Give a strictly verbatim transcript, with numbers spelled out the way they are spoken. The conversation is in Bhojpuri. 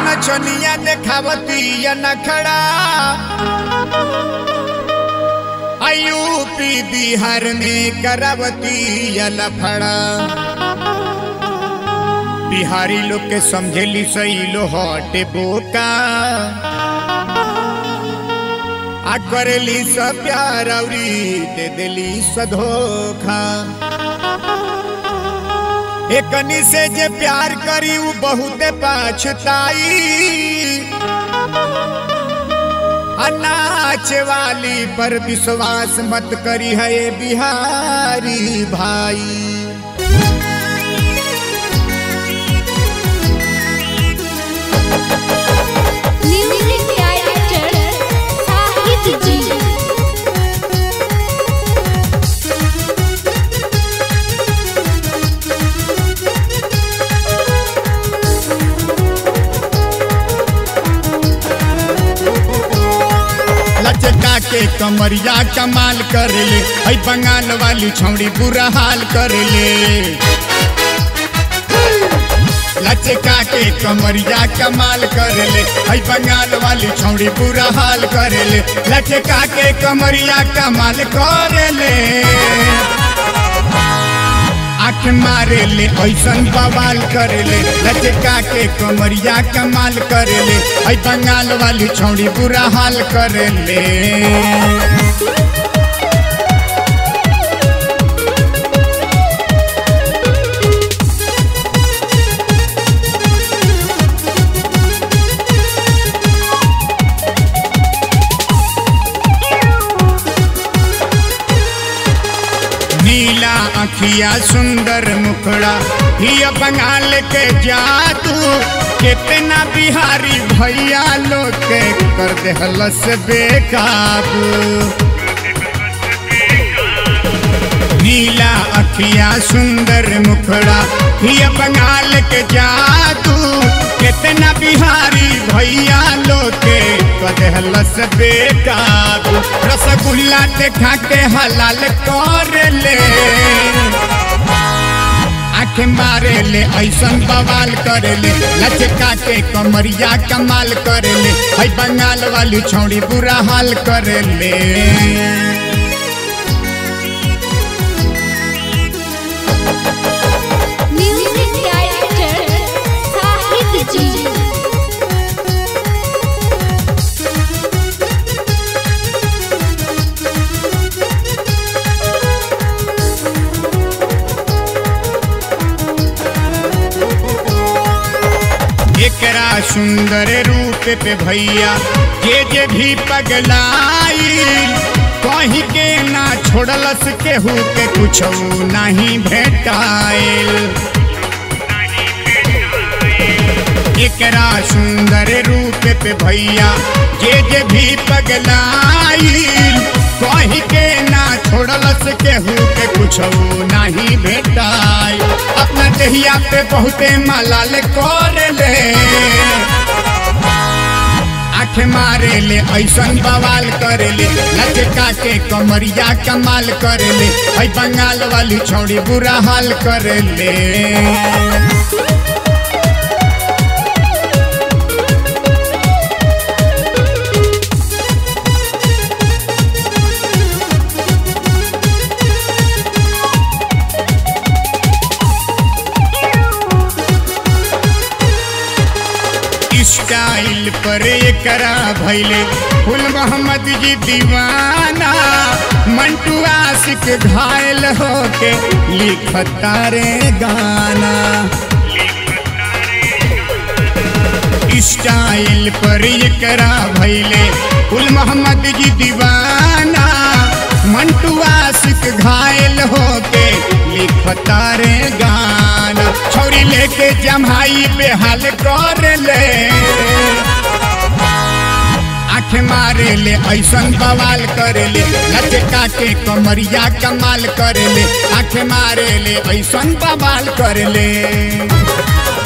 नचनिया देखावती या नखड़ा यूपी बिहार में करावती या लफड़ा। बिहारी लोग के समझेली सही लो हटे बोका आ करेली सब प्यार औरी दे देली सधोखा। एकनी से जे प्यार करी उ बहुत पछताई नाच वाली पर विश्वास मत करी है बिहारी भाई। म्यूजिक डायरेक्टर साहिद जी। लचका के कमरिया कमाल कर ले, हई बंगाल वाली छौड़ी बुरा हाल कर ले। लचका के कमरिया कमाल कर ले, हई बंगाल वाली छौड़ी बुरा हाल कर ले। लचका के कमरिया कमाल कर ले, आँख मारे ले ऐसन बवाल कर ले। लचका के कमरिया कमाल कर ले, हई बंगाल वाली छौड़ी बुरा हाल कर ले। नीला अखिया सुंदर मुखड़ा हिया बंगाल के जादू। कितना बिहारी भैया लोग के कर दे हलस बेकाबू। नीला अखिया सुंदर मुखड़ा हिया बंगाल के जादू। कितना बिहारी भैया लोग के कर दे हलस बेकाबू। रसगुल्ला देखा के हलाल कर ले, आँख मारे ले ऐसन बवाल कर ले। लचका के कमरिया कमाल कर ले, हई बंगाल वाली छौड़ी बुरा हाल कर ले। म्यूजिक डायरेक्टर साहिद जी। एकरा सुंदर रूप पे भैया जे जे भी पगलाई। कहीं के ना छोड़लस केहू के कुछ नहीं भेटाइल। एकरा सुंदर रूप पे भैया जे जे भी पगलाई। कहीं के ना छोड़लस केहू के कुछ नहीं भेटाइल। अपना देहिया पे बहुते मलाल कर ले, आँख मारे ले ऐसन बवाल कर ले। लचका के कमरिया कमाल कर ले, हई बंगाल वाली छौड़ी बुरा हाल कर ले। स्टाइल पर एकरा भैले फुल मोहम्मद जी दीवाना। मंटू आशिक घायल होके लिखता रे गाना। स्टाइल पर एकरा भैले फुल मोहम्मद जी दीवाना। मंटू आशिक घायल होके लिखता रे गाना। छौरी लेके जमाई बेहाल कर ले, आँख मारे ले ऐसन बवाल कर ले। लचका के कमरिया कमाल कर ले, आँख मारे ले ऐसन बवाल कर ले।